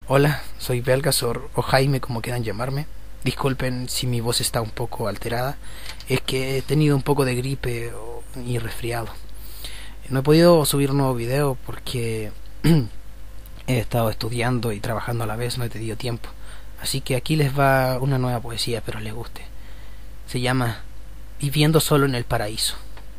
Hola, soy Belgasor o Jaime, como quieran llamarme. Disculpen si mi voz está un poco alterada. Es que he tenido un poco de gripe y resfriado. No he podido subir un nuevo video porque he estado estudiando y trabajando a la vez, no he tenido tiempo. Así que aquí les va una nueva poesía, espero les guste. Se llama Viviendo solo en el paraíso.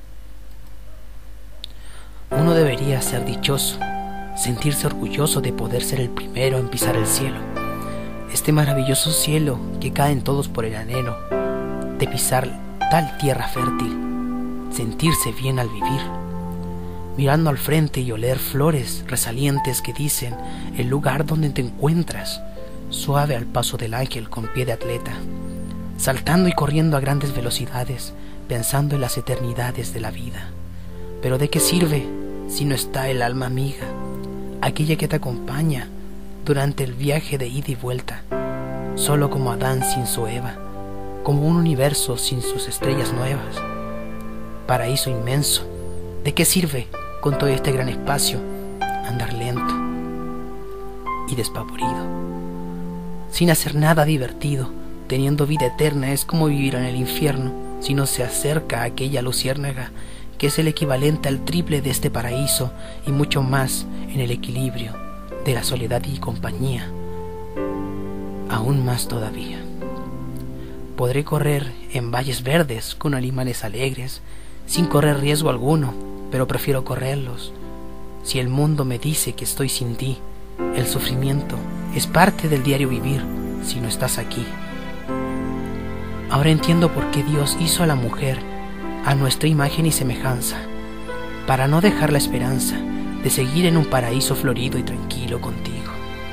Uno debería ser dichoso, sentirse orgulloso de poder ser el primero en pisar el cielo. Este maravilloso cielo que caen todos por el anhelo de pisar tal tierra fértil, sentirse bien al vivir, mirando al frente y oler flores resalientes que dicen el lugar donde te encuentras, suave al paso del ángel con pie de atleta, saltando y corriendo a grandes velocidades, pensando en las eternidades de la vida. Pero ¿de qué sirve si no está el alma amiga, aquella que te acompaña durante el viaje de ida y vuelta, solo como Adán sin su Eva, como un universo sin sus estrellas nuevas? Paraíso inmenso, ¿de qué sirve con todo este gran espacio andar lento y despavorido, sin hacer nada divertido? Teniendo vida eterna es como vivir en el infierno si no se acerca a aquella luciérnaga que es el equivalente al triple de este paraíso y mucho más en el equilibrio de la soledad y compañía. Aún más todavía. Podré correr en valles verdes con animales alegres, sin correr riesgo alguno, pero prefiero correrlos. Si el mundo me dice que estoy sin ti, el sufrimiento es parte del diario vivir si no estás aquí. Ahora entiendo por qué Dios hizo a la mujer a nuestra imagen y semejanza, para no dejar la esperanza de seguir en un paraíso florido y tranquilo contigo.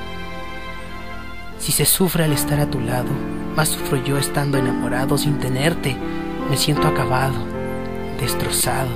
Si se sufre al estar a tu lado, más sufro yo estando enamorado sin tenerte. Me siento acabado, destrozado.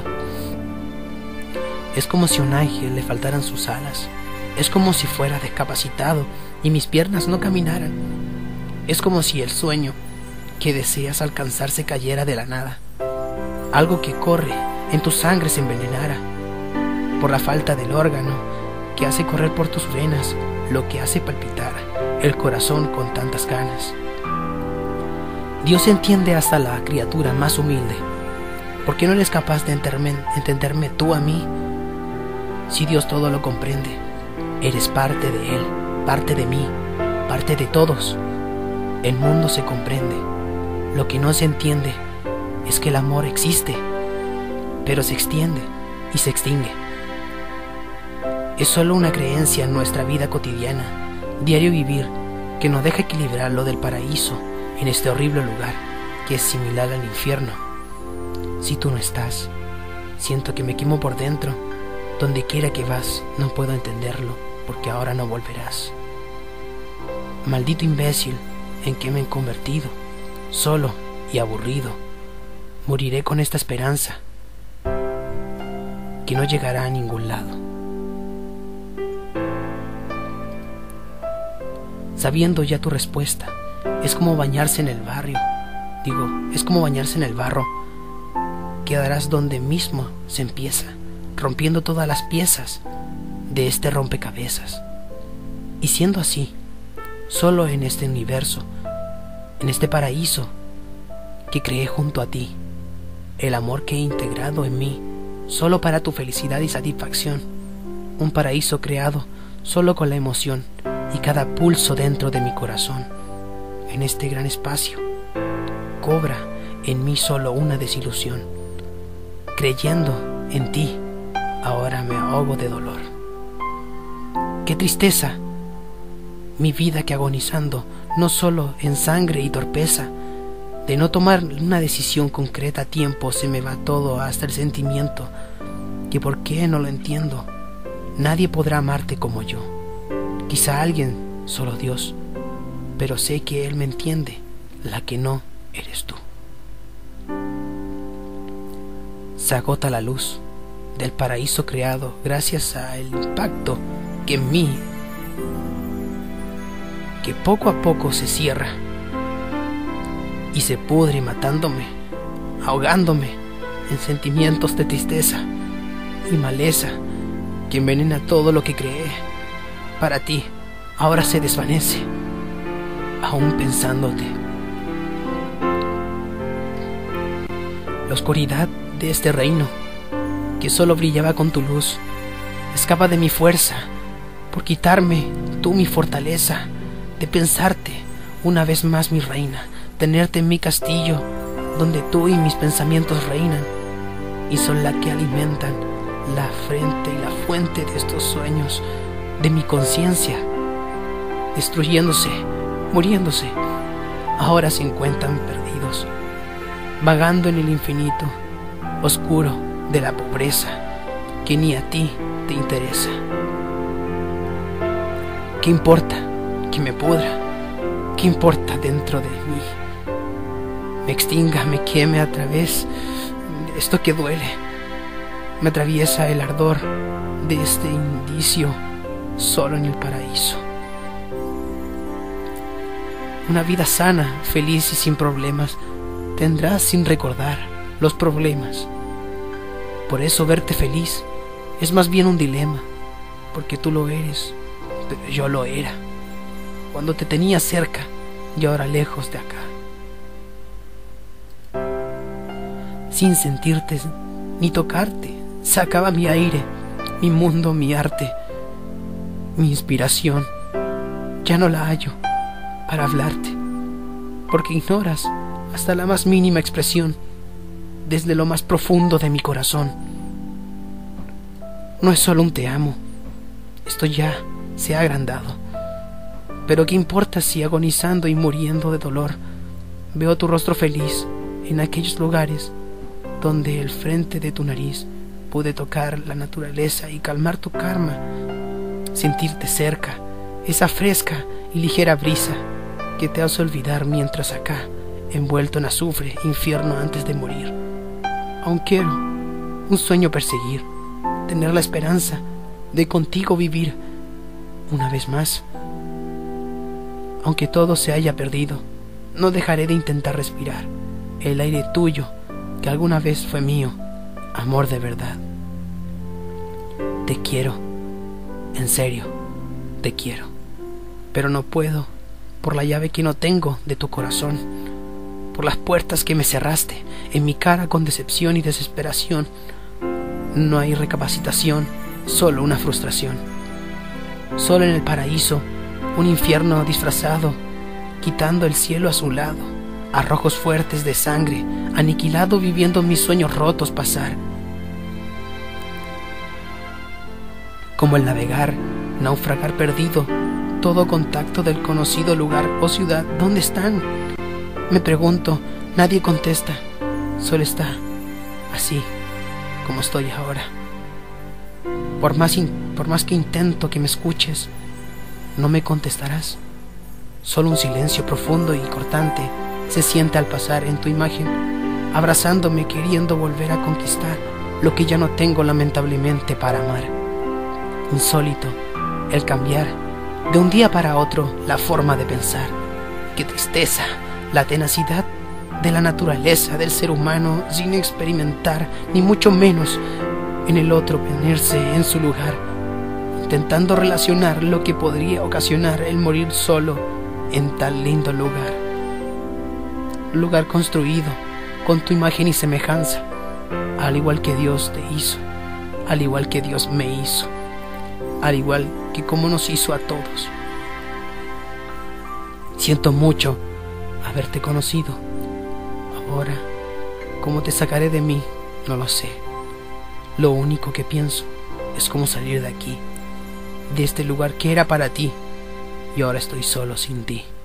Es como si a un ángel le faltaran sus alas. Es como si fuera discapacitado y mis piernas no caminaran. Es como si el sueño que deseas alcanzar se cayera de la nada. Algo que corre en tu sangre se envenenara por la falta del órgano que hace correr por tus venas lo que hace palpitar el corazón con tantas ganas. Dios entiende hasta la criatura más humilde. ¿Por qué no eres capaz de entenderme tú a mí? Si Dios todo lo comprende, eres parte de Él, parte de mí, parte de todos. El mundo se comprende. Lo que no se entiende es que el amor existe, pero se extiende y se extingue. Es solo una creencia en nuestra vida cotidiana, diario vivir, que nos deja equilibrar lo del paraíso en este horrible lugar que es similar al infierno. Si tú no estás, siento que me quemo por dentro. Donde quiera que vas, no puedo entenderlo, porque ahora no volverás. Maldito imbécil en que me he convertido, solo y aburrido. Moriré con esta esperanza que no llegará a ningún lado. Sabiendo ya tu respuesta, es como bañarse en el barrio. Es como bañarse en el barro. Quedarás donde mismo se empieza, rompiendo todas las piezas de este rompecabezas. Y siendo así, solo en este universo, en este paraíso que creé junto a ti, el amor que he integrado en mí, solo para tu felicidad y satisfacción, un paraíso creado solo con la emoción y cada pulso dentro de mi corazón, en este gran espacio, cobra en mí solo una desilusión. Creyendo en ti, ahora me ahogo de dolor. ¡Qué tristeza! Mi vida que agonizando, no solo en sangre y torpeza, de no tomar una decisión concreta a tiempo, se me va todo hasta el sentimiento, que por qué no lo entiendo. Nadie podrá amarte como yo. Quizá alguien, solo Dios, pero sé que Él me entiende. La que no eres tú. Se agota la luz del paraíso creado gracias al impacto que en mí, que poco a poco se cierra y se pudre matándome, ahogándome en sentimientos de tristeza y maleza que envenena todo lo que creé. Para ti, ahora se desvanece, aún pensándote. La oscuridad de este reino, que solo brillaba con tu luz, escapa de mi fuerza, por quitarme tú mi fortaleza, de pensarte una vez más mi reina, tenerte en mi castillo, donde tú y mis pensamientos reinan, y son la que alimentan la frente y la fuente de estos sueños, de mi conciencia, destruyéndose, muriéndose, ahora se encuentran perdidos, vagando en el infinito oscuro de la pobreza, que ni a ti te interesa. ¿Qué importa que me pudra? ¿Qué importa dentro de mí? Me extinga, me queme a través de esto que duele. Me atraviesa el ardor de este indicio solo en el paraíso. Una vida sana, feliz y sin problemas tendrás sin recordar los problemas. Por eso verte feliz es más bien un dilema, porque tú lo eres, pero yo lo era, cuando te tenía cerca y ahora lejos de acá. Sin sentirte ni tocarte, sacaba mi aire, mi mundo, mi arte, mi inspiración. Ya no la hallo para hablarte, porque ignoras hasta la más mínima expresión desde lo más profundo de mi corazón. No es solo un te amo, esto ya se ha agrandado, pero qué importa si agonizando y muriendo de dolor veo tu rostro feliz en aquellos lugares donde el frente de tu nariz pude tocar la naturaleza y calmar tu karma, sentirte cerca, esa fresca y ligera brisa que te hace olvidar mientras acá, envuelto en azufre, infierno antes de morir. Aún quiero un sueño perseguir, tener la esperanza de contigo vivir una vez más. Aunque todo se haya perdido, no dejaré de intentar respirar el aire tuyo que alguna vez fue mío, amor de verdad. Te quiero, en serio, te quiero, pero no puedo por la llave que no tengo de tu corazón, por las puertas que me cerraste en mi cara con decepción y desesperación. No hay recapacitación, solo una frustración. Solo en el paraíso, un infierno disfrazado, quitando el cielo a su lado, arrojos fuertes de sangre, aniquilado viviendo mis sueños rotos pasar. Como el navegar, naufragar perdido, todo contacto del conocido lugar o ciudad, ¿dónde están? Me pregunto, nadie contesta, solo está, así como estoy ahora. Por más que intento que me escuches, no me contestarás. Solo un silencio profundo y cortante se siente al pasar en tu imagen, abrazándome queriendo volver a conquistar lo que ya no tengo lamentablemente para amar. Insólito el cambiar de un día para otro la forma de pensar. Qué tristeza la tenacidad de la naturaleza del ser humano sin experimentar ni mucho menos en el otro ponerse en su lugar, intentando relacionar lo que podría ocasionar el morir solo en tal lindo lugar construido con tu imagen y semejanza, al igual que Dios te hizo, al igual que Dios me hizo, al igual que como nos hizo a todos. Siento mucho haberte conocido. Ahora, ¿cómo te sacaré de mí? No lo sé. Lo único que pienso es cómo salir de aquí, de este lugar que era para ti, y ahora estoy solo sin ti.